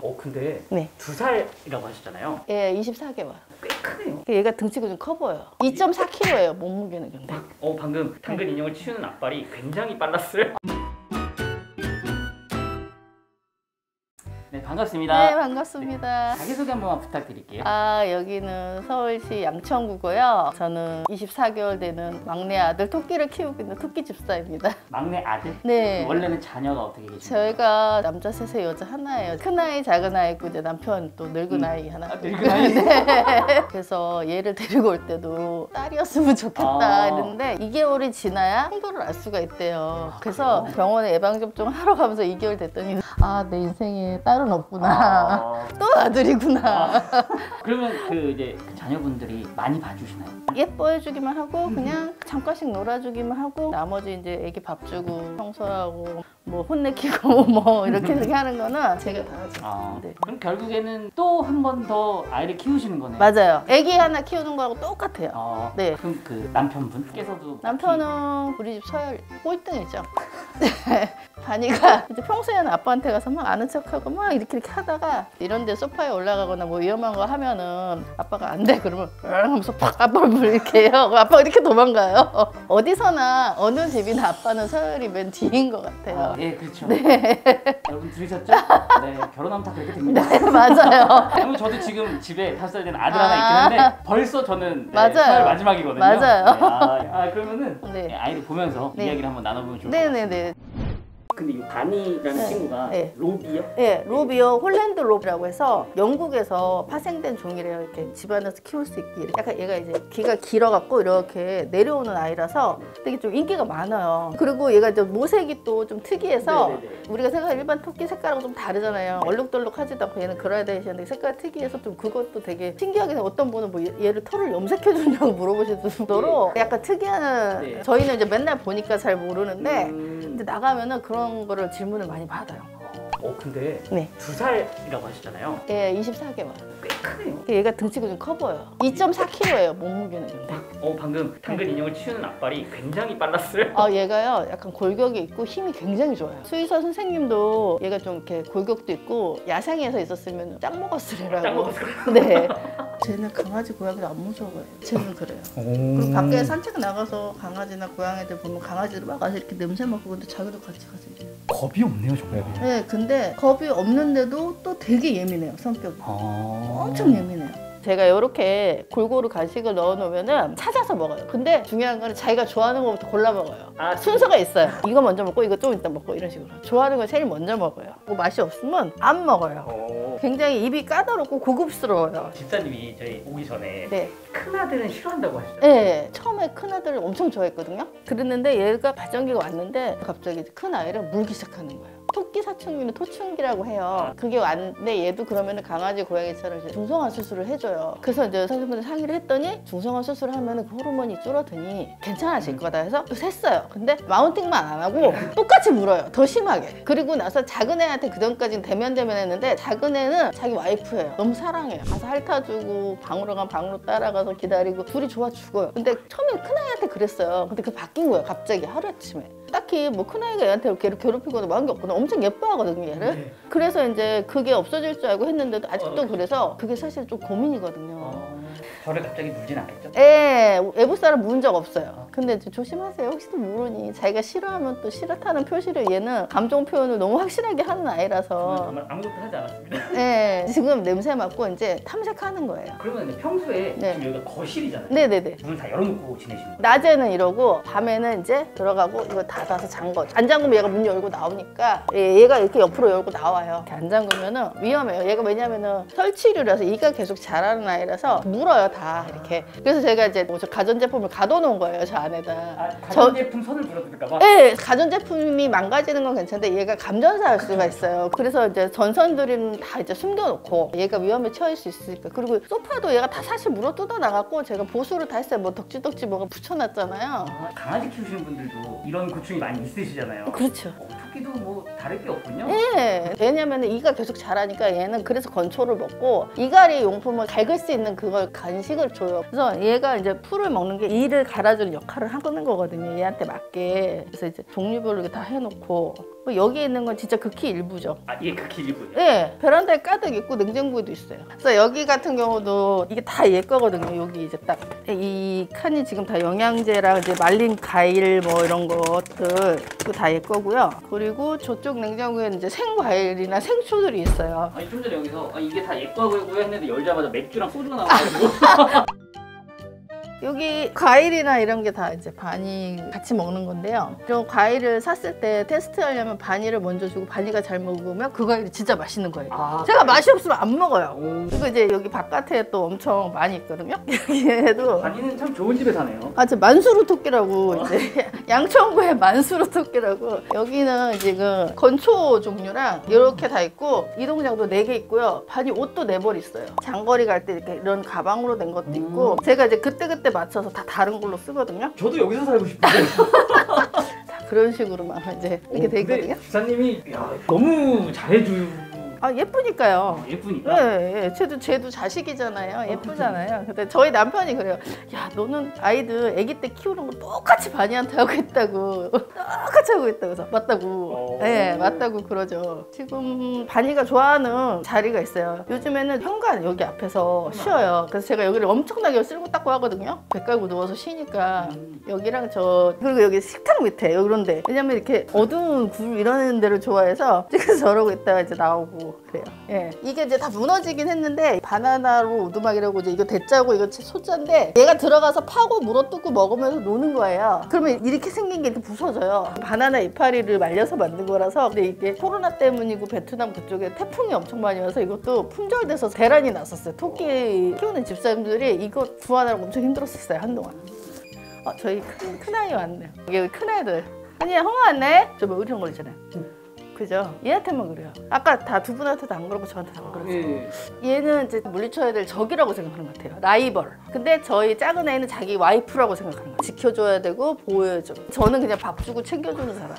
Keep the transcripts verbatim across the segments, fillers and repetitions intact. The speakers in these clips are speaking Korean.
어 근데 네. 두 살이라고 하셨잖아요. 예, 이십사 개월. 꽤 크네요. 얘가 등치가 좀 커 보여요. 이 점 사 킬로그램예요, 몸무게는. 근데 어 방금 당근 인형을 치우는 앞발이 굉장히 빨랐어요. 네, 반갑습니다. 네, 반갑습니다. 자기소개 한 번만 부탁드릴게요. 아, 여기는 서울시 양천구고요. 저는 이십사 개월 되는 막내 아들 토끼를 키우고 있는 토끼 집사입니다. 막내 아들? 네. 원래는 자녀가 어떻게 계신가요? 저희가 남자 셋에 여자 하나예요. 큰 아이, 작은 아이 있고 이제 남편 또 늙은 음. 아이 하나. 아, 늙은 아이? 네. 그래서 얘를 데리고 올 때도 딸이었으면 좋겠다 아. 이랬는데 이 개월이 지나야 성별을 알 수가 있대요. 그래서 병원에 예방접종 하러 가면서 이 개월 됐더니 아, 내 인생에 딸은 없구나. 아. 또 아들이구나. 아. 그러면 그 이제 그 자녀분들이 많이 봐주시나요? 예뻐해주기만 하고 그냥 잠깐씩 놀아주기만 하고 나머지 이제 애기 밥 주고 청소하고 뭐 혼내키고 뭐 이렇게 이렇게 하는 거는 제가 다 하죠. 아. 네. 그럼 결국에는 또 한 번 더 아이를 키우시는 거네요? 맞아요. 애기 하나 키우는 거하고 똑같아요. 아, 네. 그럼 그 남편분께서도 남편은 우리 집 서열 꼴등이죠. 다니가 이제 평소에는 아빠한테 가서 막 아는 척하고 막 이렇게 이렇게 하다가 이런 데 소파에 올라가거나 뭐 위험한 거 하면은 아빠가 안 돼 그러면 응 하면서 팍 아빠를 이렇게 해요. 아빠가 이렇게 도망가요. 어디서나 어느 집이나 아빠는 서열이 맨 뒤인 것 같아요. 아, 예, 그렇죠. 네. 여러분 들으셨죠? 네, 결혼하면 다 그렇게 됩니다. 네, 맞아요. 그러면 저도 지금 집에 다섯 살 된 아들 아. 하나 있긴 한데 벌써 저는 네, 맞아요. 서열 마지막이거든요. 맞아요. 네, 아, 아, 그러면은 네. 네, 아이를 보면서 네. 이야기를 한번 나눠보면 좋을 것 같아요. 네네네. 근데 이 바니라는 네. 친구가 네. 로비요? 예, 로비어 홀랜드 로비라고 해서 영국에서 파생된 종이래요. 이렇게 집안에서 키울 수 있게. 약간 얘가 이제 귀가 길어갖고 이렇게 내려오는 아이라서 되게 좀 인기가 많아요. 그리고 얘가 이제 모색이 또 좀 특이해서 네네네. 우리가 생각하는 일반 토끼 색깔하고 좀 다르잖아요. 얼룩덜룩하지도 않고 얘는 그라데이션인데 색깔 특이해서 좀 그것도 되게 신기하게 어떤 분은 뭐 얘- 얘를 털을 염색해주냐고 물어보실 정도로 약간 특이한 네. 저희는 이제 맨날 보니까 잘 모르는데 음... 근데 나가면은 그런 거를 질문을 많이 받아요. 어 근데 네. 두 살이라고 하셨잖아요. 예, 이십사 개월. 꽤 크네요. 얘가 등치가 좀 커 보여요. 이 점 사 킬로그램예요, 몸무게는. 근데. 어 방금 당근 인형을 치우는 앞발이 굉장히 빨랐어요. 아, 얘가요, 약간 골격이 있고 힘이 굉장히 좋아요. 수의사 선생님도 얘가 좀 이렇게 골격도 있고 야생에서 있었으면 짱 먹었으리라고. 짱 먹었어요. 네. 쟤는 강아지, 고양이를 안 무서워해요. 쟤는 그래요. 그리고 밖에 산책 나가서 강아지나 고양이들 보면 강아지를 막 가서 이렇게 냄새 맡고 근데 자기도 같이 가서 이래요. 겁이 없네요 정말. 네, 근데 겁이 없는데도 또 되게 예민해요, 성격이. 아... 엄청 예민해요. 제가 이렇게 골고루 간식을 넣어 놓으면은 찾아서 먹어요. 근데 중요한 거는 자기가 좋아하는 거부터 골라 먹어요. 아, 순서가 있어요. 이거 먼저 먹고 이거 좀 이따 먹고 이런 식으로. 좋아하는 걸 제일 먼저 먹어요. 뭐 맛이 없으면 안 먹어요. 어... 굉장히 입이 까다롭고 고급스러워요. 집사님이 저희 오기 전에 네. 큰 아들은 싫어한다고 하시잖아요. 네, 처음에 큰 아들을 엄청 좋아했거든요. 그랬는데 얘가 발전기가 왔는데 갑자기 큰 아이를 물기 시작하는 거예요. 토끼 사춘기는 토춘기라고 해요. 그게 왔는데 얘도 그러면 강아지, 고양이처럼 이제 중성화 수술을 해줘요. 그래서 이제 선생님들 상의를 했더니 중성화 수술을 하면 그 호르몬이 줄어드니 괜찮아질 거다 해서 또 셌어요. 근데 마운팅만 안 하고 똑같이 물어요. 더 심하게. 그리고 나서 작은 애한테 그전까지는 대면대면 했는데 작은 애는 자기 와이프예요. 너무 사랑해요. 가서 핥아주고 방으로 가면 방으로 따라가서 기다리고 둘이 좋아 죽어요. 근데 처음에 큰아이한테 그랬어요. 근데 그게 바뀐 거예요. 갑자기 하루아침에. 딱히 뭐 큰아이가 얘한테 걔를 괴롭히거나 뭐 한 게 없거나 엄청 예뻐하거든요 얘를. 네. 그래서 이제 그게 없어질 줄 알고 했는데도 아직도 어. 그래서 그게 사실 좀 고민이거든요. 어... 저를 갑자기 물진 않겠죠? 예, 외부 사람 문 적 없어요. 근데 이제 조심하세요. 혹시도 모르니 자기가 싫어하면 또 싫다는 표시를 얘는 감정 표현을 너무 확실하게 하는 저는 아이라서 정말 아무것도 하지 않았습니다. 예, 지금 냄새 맡고 이제 탐색하는 거예요. 그러면 이제 평소에 네. 지금 여기가 거실이잖아요. 네네네. 문을 다 열어놓고 지내시는 거예요? 낮에는 이러고 밤에는 이제 들어가고 이거 닫아서 잠 거죠. 안 잠그면 얘가 문 열고 나오니까 얘- 얘가 이렇게 옆으로 열고 나와요. 이렇게 안 잠그면은 위험해요. 얘가 왜냐면은 설치류라서 이가 계속 자라는 아이라서 물어요 다 이렇게. 그래서 제가 이제 뭐저 가전제품을 가둬놓은 거예요 저 안에다. 아, 가전제품 손을 불어들을까봐? 네, 가전제품이 망가지는 건 괜찮은데 얘가 감전사할 수가 있어요. 그래서 이제 전선들은 다 이제 숨겨놓고 얘가 위험에 처할 수 있으니까. 그리고 소파도 얘가 다 사실 물어 뜯어 나갔고 제가 보수를 다 했어요. 뭐 덕지덕지 뭐가 붙여놨잖아요. 아, 강아지 키우시는 분들도 이런 고충이 많이 있으시잖아요. 그렇죠. 어, 토끼도 뭐 다를 게 없군요. 예. 왜냐면 이가 계속 자라니까 얘는 그래서 건초를 먹고 이갈이 용품을 갈글 수 있는 그걸 간식을 줘요. 그래서 얘가 이제 풀을 먹는 게 이를 갈아주는 역할을 하는 거거든요. 얘한테 맞게. 그래서 이제 종류별로 이렇게 다 해놓고 여기 있는 건 진짜 극히 일부죠. 아, 이게 극히 일부예요? 네, 베란다에 가득 있고 냉장고에도 있어요. 그래서 여기 같은 경우도 이게 다 얘 거거든요. 여기 이제 딱 이 칸이 지금 다 영양제랑 이제 말린 과일 뭐 이런 것들 그거 다 얘 거고요. 그리고 저쪽 냉장고에는 이제 생과일이나 생초들이 있어요. 아니 좀 전에 여기서 아, 이게 다 예뻐하고요 했는데 열자마자 맥주랑 소주가 나와가지고 여기 과일이나 이런 게 다 이제 바니 같이 먹는 건데요. 이런 과일을 샀을 때 테스트하려면 바니를 먼저 주고 바니가 잘 먹으면 그 과일이 진짜 맛있는 거예요. 아, 제가 맛이 없으면 안 먹어요. 오. 그리고 이제 여기 바깥에 또 엄청 많이 있거든요. 여기에도 바니는 참 좋은 집에 사네요. 아, 저 만수르 토끼라고 이제 양천구의 만수르 토끼라고 여기는 지금 건초 종류랑 이렇게 다 있고 이동장도 네 개 있고요. 바니 옷도 네 벌 있어요. 장거리 갈 때 이렇게 이런 가방으로 된 것도 있고 음. 제가 이제 그때그때 맞춰서 다 다른 걸로 쓰거든요. 저도 여기서 살고 싶은데. 다 그런 식으로만 이제 이렇게 돼 있거든요. 기사님이 야, 너무 잘해주고 아, 예쁘니까요. 예쁘니까. 네, 예. 쟤도 쟤도 자식이잖아요. 예쁘잖아요. 근데 저희 남편이 그래요. 야, 너는 아이들 아기 때 키우는 거 똑같이 바니한테 하고 있다고. 똑같이 하고 있다고. 그래서 맞다고. 예, 네, 맞다고 그러죠. 지금 바니가 좋아하는 자리가 있어요. 요즘에는 현관 여기 앞에서 쉬어요. 그래서 제가 여기를 엄청나게 쓸고 닦고 하거든요. 배 깔고 누워서 쉬니까 여기랑 저 그리고 여기 식탁 밑에 이런데 왜냐면 이렇게 어두운 굴 이런 데를 좋아해서 찍어서 저러고 있다가 이제 나오고 그래요. 예, 이게 이제 다 무너지긴 했는데 바나나로 오두막이라고 이제 이거 대짜고 이거 소자인데 얘가 들어가서 파고 물어뜯고 먹으면서 노는 거예요. 그러면 이렇게 생긴 게 이렇게 부서져요. 바나나 이파리를 말려서 만든 거라서. 근데 이게 코로나 때문이고 베트남 그쪽에 태풍이 엄청 많이 와서 이것도 품절돼서 대란이 났었어요. 토끼 키우는 집사님들이 이거 구하느라고 엄청 힘들었었어요, 한동안. 어, 저희 큰, 큰아이 왔네요. 여기 큰아이들. 아니, 형아 왔네? 저 뭐 의령 걸리잖아요. 그죠? 얘한테만 그래요. 아까 다 두 분한테도 안 그러고 저한테도 안 그러죠. 예. 얘는 이제 물리쳐야 될 적이라고 생각하는 것 같아요. 라이벌. 근데 저희 작은 애는 자기 와이프라고 생각하는 거예요. 지켜줘야 되고 보호해줘. 저는 그냥 밥 주고 챙겨주는 사람.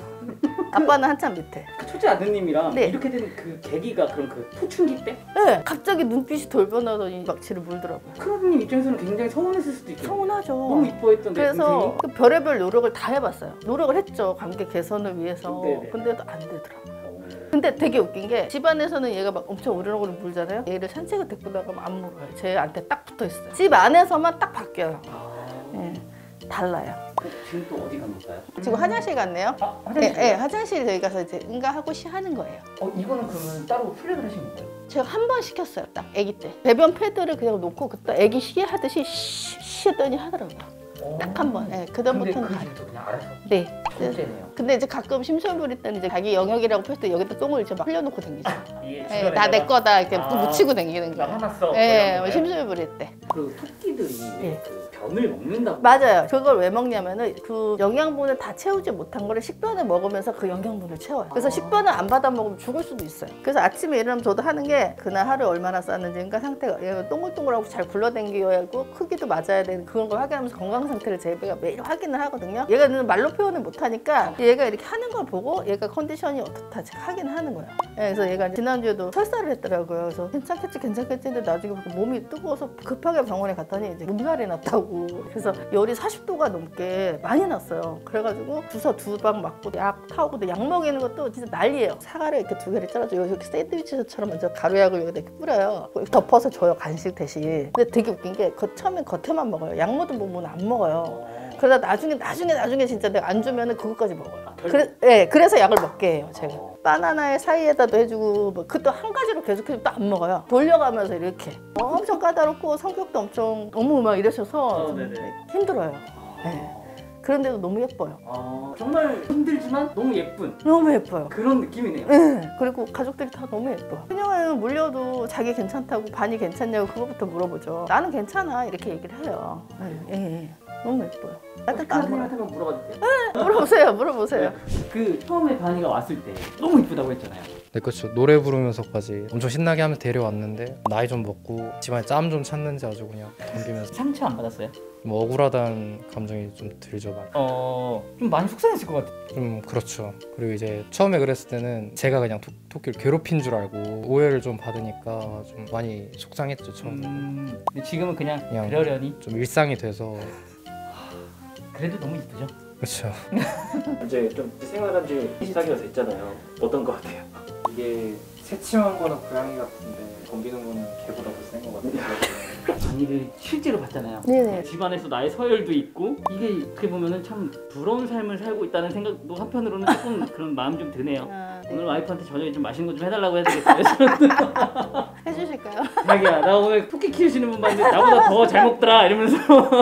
아빠는 한참 밑에. 그 첫째 아드님이랑 네. 이렇게 된 그 계기가 그럼 그 포춘기 때? 네, 갑자기 눈빛이 돌변하더니 막 지를 물더라고요. 큰 아드님 입장에서는 굉장히 서운했을 수도 있겠네요. 서운하죠. 너무 이뻐했던 내 그래서 동생이. 그 별의별 노력을 다 해봤어요. 노력을 했죠. 관계 개선을 위해서. 네네. 근데도 안 되더라고요. 근데 되게 웃긴 게 집안에서는 얘가 막 엄청 으르렁으르 물잖아요. 얘를 산책을 데리고 나가면 안 물어요. 쟤한테 딱 붙어 있어요. 집 안에서만 딱 바뀌어요. 아... 예, 달라요. 어, 지금 또 어디 간 걸까요? 지금 화장실 갔네요. 아, 예, 화장실? 예, 화장실 저희 가서 이제 응가하고 시하는 거예요. 어, 이거는 그러면 따로 훈련을 하신 건가요? 제가 한 번 시켰어요. 딱 아기 때. 배변 패드를 그냥 놓고 그때 아기 쉬게 하듯이 쉬, 쉬었더니 하더라고요. 딱 한 번. 예, 그다음부터는 근데 안 그 뒤부터 그냥 알아서 네. 첫째네요. 근데 이제 가끔 심술 부릴 때는 이제 자기 영역이라고 표시 때 여기다 똥을 이제 막 흘려놓고 다니죠. 이게 예, 나 내 거다 이렇게 아. 묻히고 다니는 나 거예요. 화났어. 예, 뭐 뭐 이런 심술 부릴 때. 그 토끼들이 예. 그 변을 먹는다고. 맞아요. 그걸 왜 먹냐면은 그 영양분을 다 채우지 못한 거를 식변을 먹으면서 그 영양분을 채워요. 그래서 아. 식변을 안 받아 먹으면 죽을 수도 있어요. 그래서 아침에 일어나면 저도 하는 게 그날 하루 얼마나 쌌는지 그러니까 상태가 얘는 동글동글하고 잘 굴러다니어야 하고 크기도 맞아야 되는 그런 걸 확인하면서 건강 상태를 제 배가 매일 확인을 하거든요. 얘가 말로 표현을 못하니까 얘가 이렇게 하는 걸 보고 얘가 컨디션이 어떻다 제가 확인을 하는 거예요. 예, 그래서 얘가 지난주에도 설사를 했더라고요. 그래서 괜찮겠지 괜찮겠지 했는데 나중에 보니까 몸이 뜨거워서 급하게 병원에 갔더니 이제 몸살이 났다고. 그래서 열이 사십 도가 넘게 많이 났어요. 그래가지고 주사 두 방 맞고 약 타오고 약 먹이는 것도 진짜 난리예요. 사과를 이렇게 두 개를 잘라줘 이렇게 샌드위치처럼 먼저 가루약을 여기다 이렇게 뿌려요. 덮어서 줘요 간식 대신. 근데 되게 웃긴 게 그 처음엔 겉에만 먹어요. 약 묻은 부분은 안 먹어요. 그러다 나중에 나중에 나중에 진짜 내가 안 주면은 그것까지 먹어요. 아, 결국- 그래, 네, 그래서 약을 먹게 해요 제가. 어. 바나나의 사이에다도 해주고 뭐 그것도 한 가지로 계속해서 또 안 먹어요. 돌려가면서 이렇게 엄청 까다롭고 성격도 엄청 너무 막 이러셔서 어, 좀 네네. 힘들어요. 네. 그런데도 너무 예뻐요. 아, 정말 힘들지만 너무 예쁜 너무 예뻐요. 그런 느낌이네요. 네. 그리고 가족들이 다 너무 예뻐. 그냥은 물려도 자기 괜찮다고 반이 괜찮냐고 그거부터 물어보죠. 나는 괜찮아 이렇게 얘기를 해요. 네. 예, 예. 너무 예뻐요. 따뜻한 따뜻한 생각 거. 한번 물어봐도 돼요? 물어보세요, 물어보세요. 그 처음에 다니가 왔을 때 너무 이쁘다고 했잖아요. 네, 그렇죠. 노래 부르면서까지 엄청 신나게 하면서 데려왔는데 나이 좀 먹고 집안에 짬 좀 찾는지 아주 그냥 덤비면서 상처 안 받았어요? 좀 억울하다는 감정이 좀 들죠. 많이. 어... 좀 많이 속상했을 것 같아요. 좀 그렇죠. 그리고 이제 처음에 그랬을 때는 제가 그냥 토, 토끼를 괴롭힌 줄 알고 오해를 좀 받으니까 좀 많이 속상했죠. 처음에. 음... 근데 지금은 그냥, 그냥 그러려니? 좀 일상이 돼서 그래도 너무 이쁘죠? 그렇죠. 이제 좀 생활한 지 이십사 개월 됐잖아요. 어떤 거 같아요? 이게 새침한 거는 고양이 같은데 덤비는 거는 개보다 더 센 거 같아요. 다니를 실제로 봤잖아요. 네네. 집안에서 나의 서열도 있고 이게 어떻게 보면은 참 부러운 삶을 살고 있다는 생각도 한편으로는 조금 그런 마음 좀 드네요. 아, 네. 오늘 와이프한테 저녁에 좀 맛있는 거 좀 해달라고 해야 되겠어요. 해주실까요? 자기야 나 오늘 토끼 키우시는 분 봤는데 나보다 더 잘 먹더라 이러면서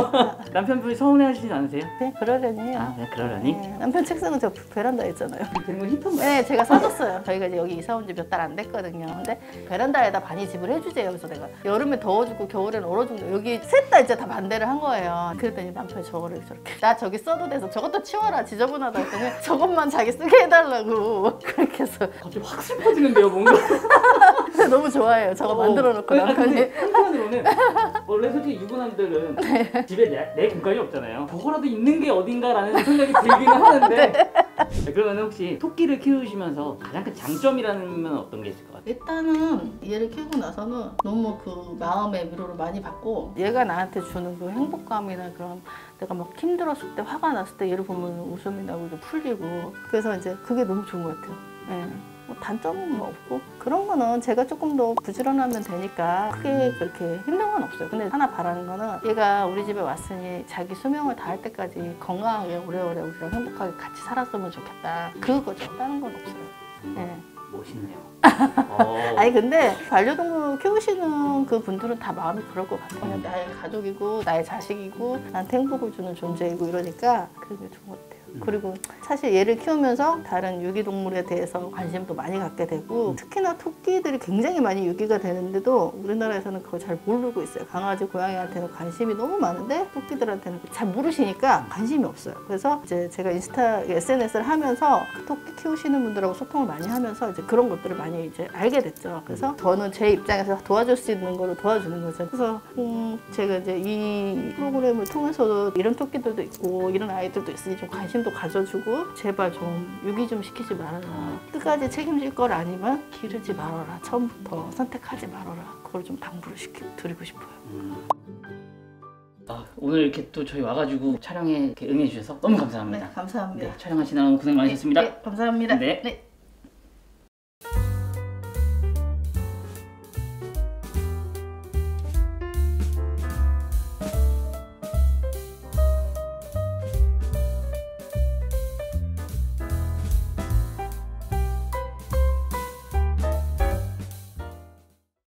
남편분이 서운해하시진 않으세요? 네, 그러려니 해요. 아 그냥 그러려니? 네, 남편 책상은 저 베란다에 있잖아요. 되는 건 힙한 거야. 네, 제가 사줬어요. 저희가 이제 여기 이사 온 지 몇 달 안 됐거든요. 근데 베란다에다 반이집을 해주재요. 그래서 내가 여름에 더워주고 겨울에는 얼어주고 여기 셋 다 이제 다 반대를 한 거예요. 그랬더니 남편이 저거를 저렇게 나 저기 써도 돼서 저것도 치워라 지저분하다 했더니 저것만 자기 쓰게 해달라고 그렇게 해서 갑자기 확 슬퍼지는데요 뭔가. 근데 너무 좋아해요. 저거 만들어 놓고 어, 아니, 남편이. 근데 한편으로는 원래 솔직히 유부남들은 집에 내, 내 공간이 없잖아요. 저거라도 있는 게 어딘가라는 생각이 들기는 하는데 네, 그러면 혹시 토끼를 키우시면서 가장 큰 장점이라는 어떤 게 있을 것 같아요? 일단은 얘를 키우고 나서는 너무 그 마음의 위로를 많이 받고 얘가 나한테 주는 그 행복감이나 그런 내가 막 힘들었을 때 화가 났을 때 얘를 보면 웃음이 나고 좀 풀리고 그래서 이제 그게 너무 좋은 것 같아요. 예. 뭐 단점은 뭐 없고 그런 거는 제가 조금 더 부지런하면 되니까 크게 그렇게 힘든 건 없어요. 근데 하나 바라는 거는 얘가 우리 집에 왔으니 자기 수명을 다할 때까지 건강하게 오래오래 우리랑 행복하게 같이 살았으면 좋겠다. 그거죠. 다른 건 없어요. 예. 멋있네요. 어. 아니 근데 반려동물 키우시는 그 분들은 다 마음이 그럴 것 같아요. 그냥 나의 가족이고 나의 자식이고 나한테 행복을 주는 존재이고 이러니까 그게 좋은 것 같아요. 그리고 사실 얘를 키우면서 다른 유기동물에 대해서 관심도 많이 갖게 되고 특히나 토끼들이 굉장히 많이 유기가 되는데도 우리나라에서는 그걸 잘 모르고 있어요. 강아지, 고양이한테는 관심이 너무 많은데 토끼들한테는 잘 모르시니까 관심이 없어요. 그래서 이제 제가 인스타, 에스엔에스를 하면서 그 토끼 키우시는 분들하고 소통을 많이 하면서 이제 그런 것들을 많이 이제 알게 됐죠. 그래서 저는 제 입장에서 도와줄 수 있는 거를 도와주는 거죠. 그래서 음 제가 이제 이 프로그램을 통해서도 이런 토끼들도 있고 이런 아이들도 있으니 좀 관심도 가져주고 제발 좀 유기 좀 시키지 말아라. 끝까지 책임질 걸 아니면 기르지 말아라. 처음부터 선택하지 말아라. 그걸 좀 당부를 시키, 드리고 싶어요. 음. 아, 오늘 이렇게 또 저희 와가지고 촬영에 이렇게 응해주셔서 너무 감사합니다. 네, 감사합니다. 네, 촬영하시느라 고생 많으셨습니다. 네, 감사합니다. 네. 네.